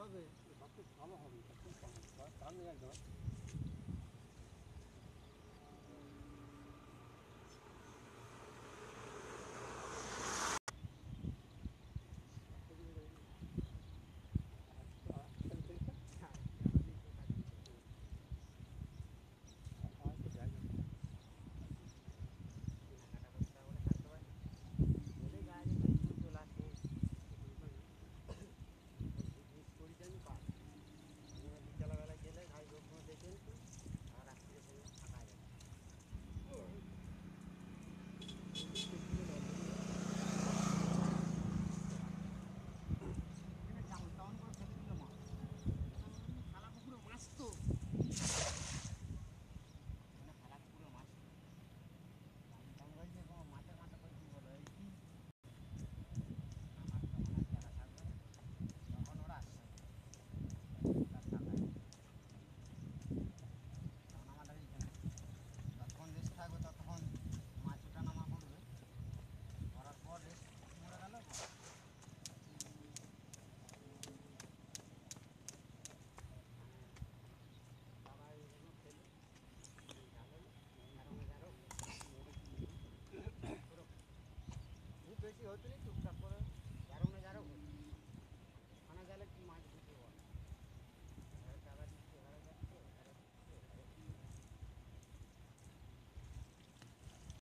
হবে, ভালো হবে, দামি একদম। বিকালবেলা গেলে ঘাস ঘুরে দেখে আর রাত্রে ফাঁকা যায়। খালা পুকুরে মাছ তো খালা পুকুরে মাছ মাছের মাথা করে কি বলো এই কি আমার তখন আর যারা থাকবে তখন ওরা আসছে তখন আমাদের এইখানে যতক্ষণ রেস্ট থাকবে ততক্ষণ মাছ ওঠা নামা করবে, করার পর রেস্ট মরে গেল। খুব বেশি হতো না, টুকটাক করে